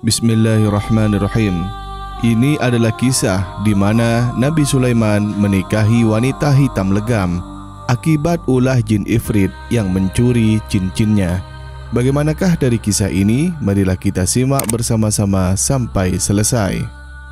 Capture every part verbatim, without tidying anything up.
Bismillahirrahmanirrahim. Ini adalah kisah di mana Nabi Sulaiman menikahi wanita hitam legam akibat ulah jin ifrit yang mencuri cincinnya. Bagaimanakah dari kisah ini? Marilah kita simak bersama-sama sampai selesai.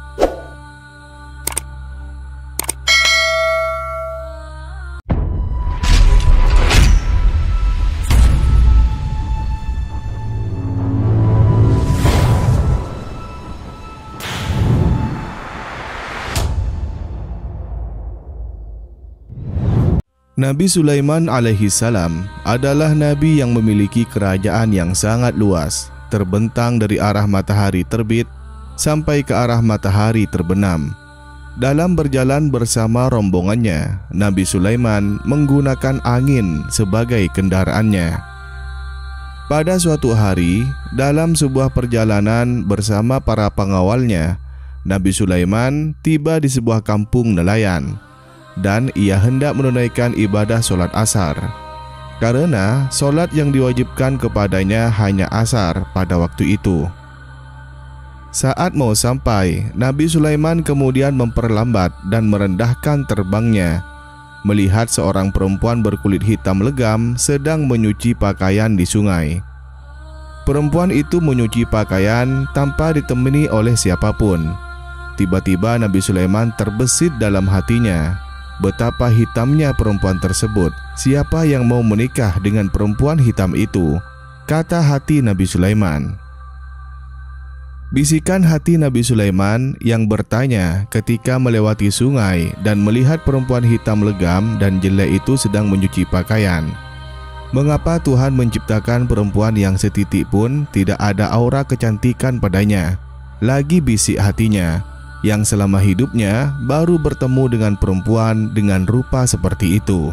Nabi Sulaiman alaihi salam adalah nabi yang memiliki kerajaan yang sangat luas, terbentang dari arah matahari terbit sampai ke arah matahari terbenam. Dalam berjalan bersama rombongannya, Nabi Sulaiman menggunakan angin sebagai kendaraannya. Pada suatu hari, dalam sebuah perjalanan bersama para pengawalnya, Nabi Sulaiman tiba di sebuah kampung nelayan dan ia hendak menunaikan ibadah solat asar, karena solat yang diwajibkan kepadanya hanya asar pada waktu itu. Saat mau sampai, Nabi Sulaiman kemudian memperlambat dan merendahkan terbangnya melihat seorang perempuan berkulit hitam legam sedang menyuci pakaian di sungai. Perempuan itu menyuci pakaian tanpa ditemani oleh siapapun. Tiba-tiba Nabi Sulaiman terbesit dalam hatinya, betapa hitamnya perempuan tersebut. Siapa yang mau menikah dengan perempuan hitam itu? Kata hati Nabi Sulaiman. Bisikan hati Nabi Sulaiman yang bertanya ketika melewati sungai dan melihat perempuan hitam legam dan jelek itu sedang mencuci pakaian. Mengapa Tuhan menciptakan perempuan yang setitik pun tidak ada aura kecantikan padanya? Lagi bisik hatinya, yang selama hidupnya baru bertemu dengan perempuan dengan rupa seperti itu.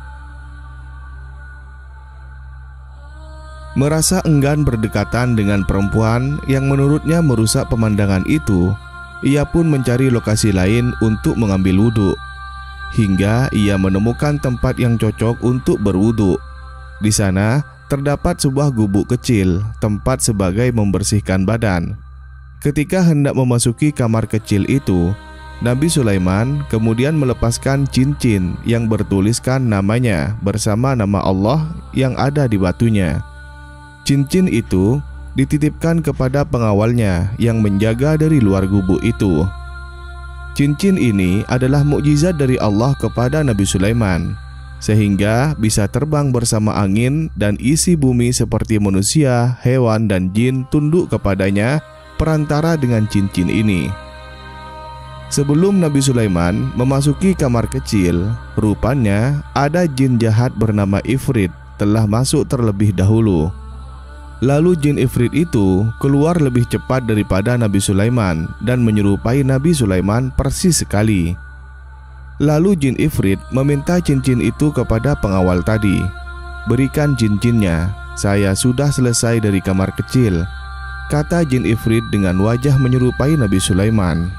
Merasa enggan berdekatan dengan perempuan yang menurutnya merusak pemandangan itu, ia pun mencari lokasi lain untuk mengambil wudhu, hingga ia menemukan tempat yang cocok untuk berwudhu. Di sana terdapat sebuah gubuk kecil, tempat sebagai membersihkan badan. Ketika hendak memasuki kamar kecil itu, Nabi Sulaiman kemudian melepaskan cincin yang bertuliskan namanya bersama nama Allah yang ada di batunya. Cincin itu dititipkan kepada pengawalnya yang menjaga dari luar gubuk itu. Cincin ini adalah mukjizat dari Allah kepada Nabi Sulaiman, sehingga bisa terbang bersama angin dan isi bumi seperti manusia, hewan, dan jin tunduk kepadanya perantara dengan cincin ini. Sebelum Nabi Sulaiman memasuki kamar kecil, rupanya ada jin jahat bernama Ifrit telah masuk terlebih dahulu. Lalu jin Ifrit itu keluar lebih cepat daripada Nabi Sulaiman dan menyerupai Nabi Sulaiman persis sekali. Lalu jin Ifrit meminta cincin itu kepada pengawal tadi. "Berikan cincinnya, saya sudah selesai dari kamar kecil," kata jin Ifrit dengan wajah menyerupai Nabi Sulaiman.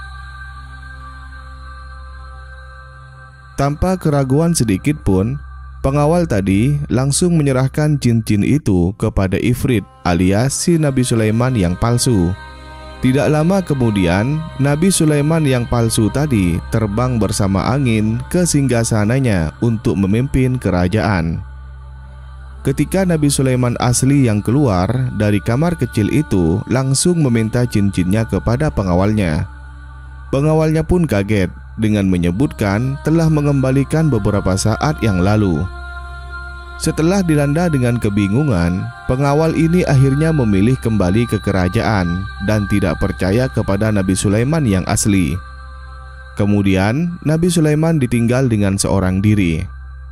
Tanpa keraguan sedikit pun, pengawal tadi langsung menyerahkan cincin itu kepada Ifrit alias si Nabi Sulaiman yang palsu. Tidak lama kemudian, Nabi Sulaiman yang palsu tadi terbang bersama angin ke singgasananya untuk memimpin kerajaan. Ketika Nabi Sulaiman asli yang keluar dari kamar kecil itu langsung meminta cincinnya kepada pengawalnya. Pengawalnya pun kaget dengan menyebutkan telah mengembalikan beberapa saat yang lalu. Setelah dilanda dengan kebingungan, pengawal ini akhirnya memilih kembali ke kerajaan dan tidak percaya kepada Nabi Sulaiman yang asli. Kemudian Nabi Sulaiman ditinggal dengan seorang diri.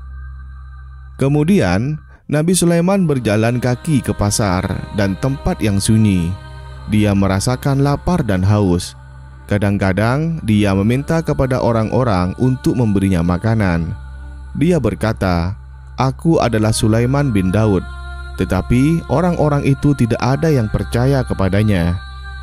Kemudian Nabi Sulaiman berjalan kaki ke pasar dan tempat yang sunyi. Dia merasakan lapar dan haus. Kadang-kadang dia meminta kepada orang-orang untuk memberinya makanan. Dia berkata, "Aku adalah Sulaiman bin Daud." Tetapi orang-orang itu tidak ada yang percaya kepadanya.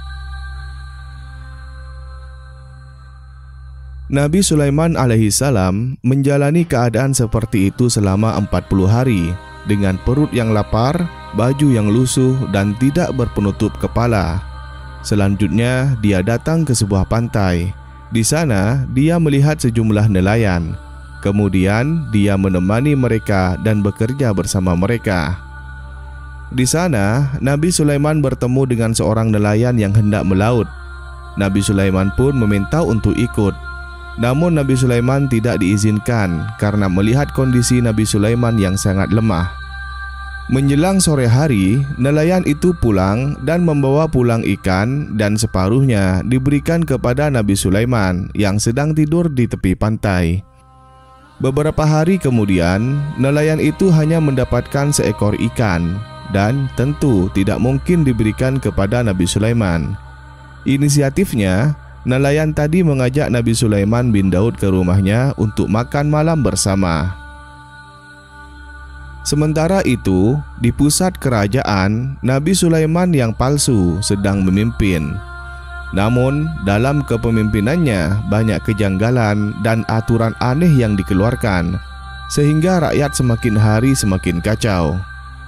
Nabi Sulaiman alaihi salam menjalani keadaan seperti itu selama empat puluh hari. Dengan perut yang lapar, baju yang lusuh, dan tidak berpenutup kepala. Selanjutnya dia datang ke sebuah pantai. Di sana dia melihat sejumlah nelayan. Kemudian dia menemani mereka dan bekerja bersama mereka. Di sana Nabi Sulaiman bertemu dengan seorang nelayan yang hendak melaut. Nabi Sulaiman pun meminta untuk ikut. Namun Nabi Sulaiman tidak diizinkan karena melihat kondisi Nabi Sulaiman yang sangat lemah. Menjelang sore hari, nelayan itu pulang dan membawa pulang ikan, dan separuhnya diberikan kepada Nabi Sulaiman yang sedang tidur di tepi pantai. Beberapa hari kemudian, nelayan itu hanya mendapatkan seekor ikan, dan tentu tidak mungkin diberikan kepada Nabi Sulaiman. Inisiatifnya, nelayan tadi mengajak Nabi Sulaiman bin Daud ke rumahnya untuk makan malam bersama. Sementara itu, di pusat kerajaan, Nabi Sulaiman yang palsu sedang memimpin. Namun, dalam kepemimpinannya banyak kejanggalan dan aturan aneh yang dikeluarkan, sehingga rakyat semakin hari semakin kacau.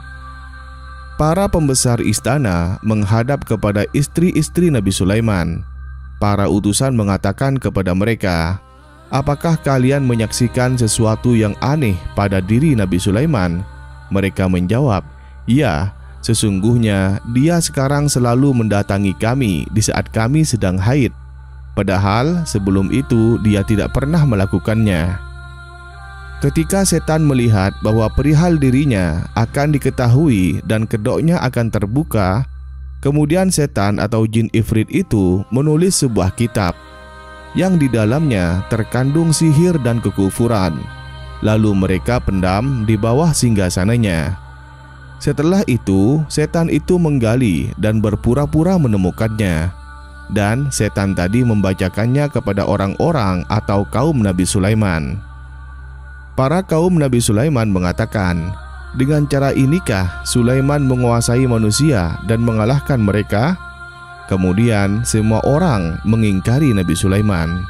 Para pembesar istana menghadap kepada istri-istri Nabi Sulaiman. Para utusan mengatakan kepada mereka, "Apakah kalian menyaksikan sesuatu yang aneh pada diri Nabi Sulaiman?" Mereka menjawab, "Ya, sesungguhnya dia sekarang selalu mendatangi kami di saat kami sedang haid. Padahal sebelum itu dia tidak pernah melakukannya." Ketika setan melihat bahwa perihal dirinya akan diketahui dan kedoknya akan terbuka, kemudian setan atau jin ifrit itu menulis sebuah kitab yang di dalamnya terkandung sihir dan kekufuran. Lalu mereka pendam di bawah singgasananya. Setelah itu, setan itu menggali dan berpura-pura menemukannya. Dan setan tadi membacakannya kepada orang-orang atau kaum Nabi Sulaiman. Para kaum Nabi Sulaiman mengatakan, "Dengan cara inikah Sulaiman menguasai manusia dan mengalahkan mereka?" Kemudian semua orang mengingkari Nabi Sulaiman.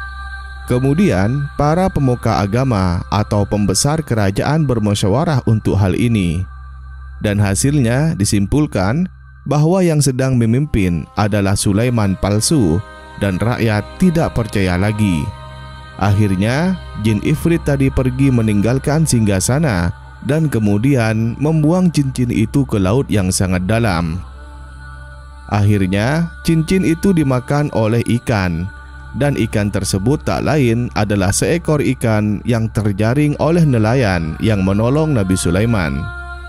Kemudian para pemuka agama atau pembesar kerajaan bermusyawarah untuk hal ini. Dan hasilnya disimpulkan bahwa yang sedang memimpin adalah Sulaiman palsu dan rakyat tidak percaya lagi. Akhirnya jin ifrit tadi pergi meninggalkan singgasana dan kemudian membuang cincin itu ke laut yang sangat dalam. Akhirnya cincin itu dimakan oleh ikan, dan ikan tersebut tak lain adalah seekor ikan yang terjaring oleh nelayan yang menolong Nabi Sulaiman.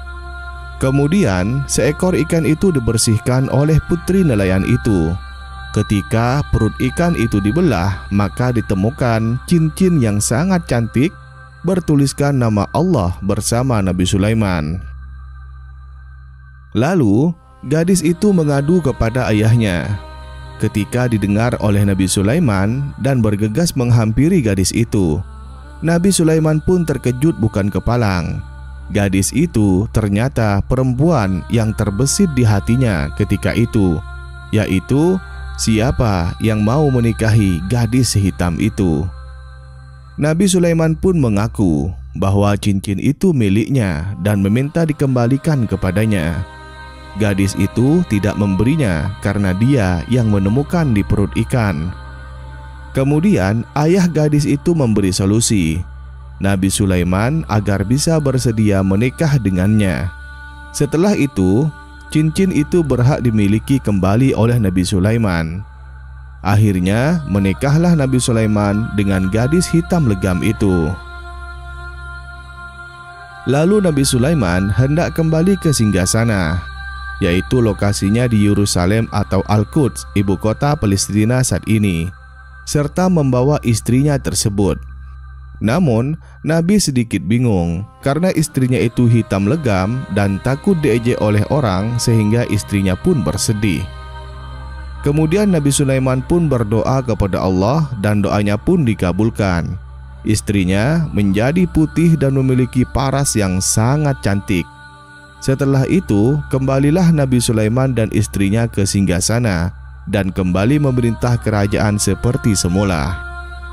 Kemudian seekor ikan itu dibersihkan oleh putri nelayan itu. Ketika perut ikan itu dibelah, maka ditemukan cincin yang sangat cantik bertuliskan nama Allah bersama Nabi Sulaiman. Lalu gadis itu mengadu kepada ayahnya. Ketika didengar oleh Nabi Sulaiman dan bergegas menghampiri gadis itu, Nabi Sulaiman pun terkejut bukan kepalang. Gadis itu ternyata perempuan yang terbesit di hatinya ketika itu, yaitu siapa yang mau menikahi gadis hitam itu. Nabi Sulaiman pun mengaku bahwa cincin itu miliknya dan meminta dikembalikan kepadanya. Gadis itu tidak memberinya karena dia yang menemukan di perut ikan. Kemudian ayah gadis itu memberi solusi Nabi Sulaiman agar bisa bersedia menikah dengannya. Setelah itu, cincin itu berhak dimiliki kembali oleh Nabi Sulaiman. Akhirnya menikahlah Nabi Sulaiman dengan gadis hitam legam itu. Lalu Nabi Sulaiman hendak kembali ke singgasana, yaitu lokasinya di Yerusalem atau Al-Quds, ibu kota Palestina saat ini, serta membawa istrinya tersebut. Namun, Nabi sedikit bingung karena istrinya itu hitam legam dan takut diejek oleh orang sehingga istrinya pun bersedih. Kemudian Nabi Sulaiman pun berdoa kepada Allah dan doanya pun dikabulkan. Istrinya menjadi putih dan memiliki paras yang sangat cantik. Setelah itu, kembalilah Nabi Sulaiman dan istrinya ke singgasana dan kembali memerintah kerajaan seperti semula.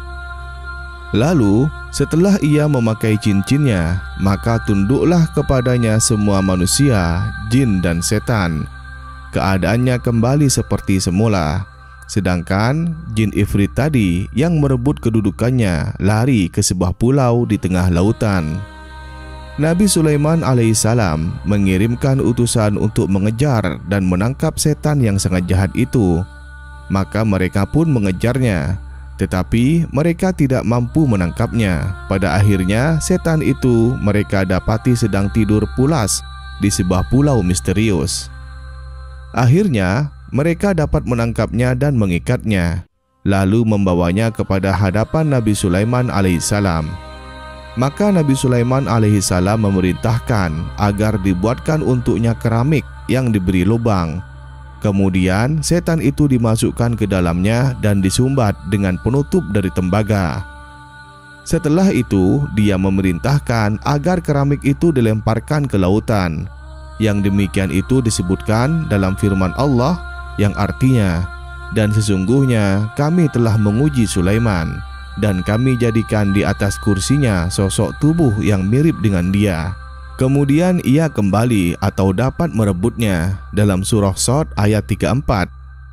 Lalu, setelah ia memakai cincinnya, maka tunduklah kepadanya semua manusia, jin dan setan. keadaannya kembali seperti semula. Sedangkan jin ifrit tadi yang merebut kedudukannya lari ke sebuah pulau di tengah lautan. Nabi Sulaiman alaihissalam mengirimkan utusan untuk mengejar dan menangkap setan yang sangat jahat itu. Maka mereka pun mengejarnya, tetapi mereka tidak mampu menangkapnya. Pada akhirnya setan itu mereka dapati sedang tidur pulas di sebuah pulau misterius. Akhirnya mereka dapat menangkapnya dan mengikatnya, lalu membawanya kepada hadapan Nabi Sulaiman alaihissalam. Maka Nabi Sulaiman alaihissalam memerintahkan agar dibuatkan untuknya keramik yang diberi lubang. Kemudian setan itu dimasukkan ke dalamnya dan disumbat dengan penutup dari tembaga. Setelah itu dia memerintahkan agar keramik itu dilemparkan ke lautan. Yang demikian itu disebutkan dalam firman Allah yang artinya, dan sesungguhnya kami telah menguji Sulaiman dan kami jadikan di atas kursinya sosok tubuh yang mirip dengan dia. Kemudian ia kembali atau dapat merebutnya dalam surah Shad ayat tiga puluh empat.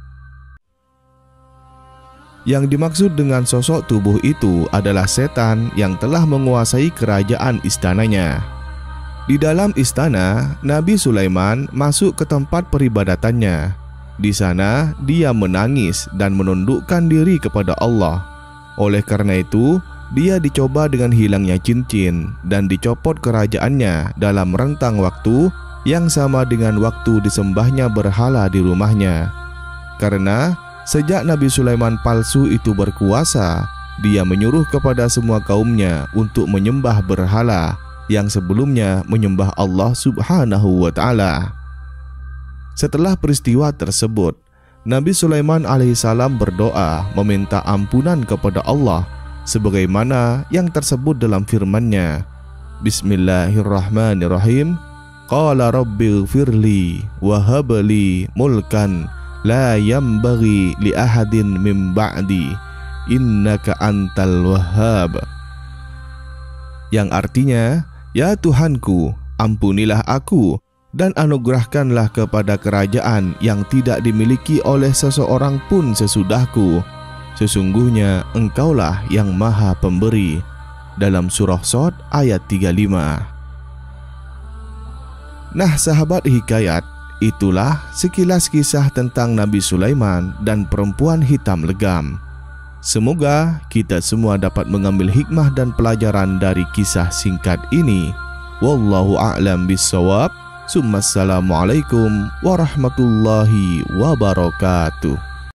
Yang dimaksud dengan sosok tubuh itu adalah setan yang telah menguasai kerajaan istananya. Di dalam istana, Nabi Sulaiman masuk ke tempat peribadatannya. Di sana dia menangis dan menundukkan diri kepada Allah. Oleh karena itu, dia dicoba dengan hilangnya cincin dan dicopot kerajaannya dalam rentang waktu yang sama dengan waktu disembahnya berhala di rumahnya. Karena sejak Nabi Sulaiman palsu itu berkuasa, dia menyuruh kepada semua kaumnya untuk menyembah berhala yang sebelumnya menyembah Allah Subhanahu wa Ta'ala. Setelah peristiwa tersebut, Nabi Sulaiman alaihissalam berdoa meminta ampunan kepada Allah sebagaimana yang tersebut dalam firman-Nya. Bismillahirrahmanirrahim. Qala rabbighfirli wa habli mulkan la yanbaghi li ahadin min ba'di innaka antal wahhab. Yang artinya, ya Tuhanku, ampunilah aku dan anugerahkanlah kepada kerajaan yang tidak dimiliki oleh seseorang pun sesudahku. Sesungguhnya Engkaulah yang Maha Pemberi. Dalam surah Shad ayat tiga puluh lima. Nah sahabat hikayat, itulah sekilas kisah tentang Nabi Sulaiman dan perempuan hitam legam. Semoga kita semua dapat mengambil hikmah dan pelajaran dari kisah singkat ini. Wallahu a'lam bissawab. Assalamualaikum warahmatullahi wabarakatuh.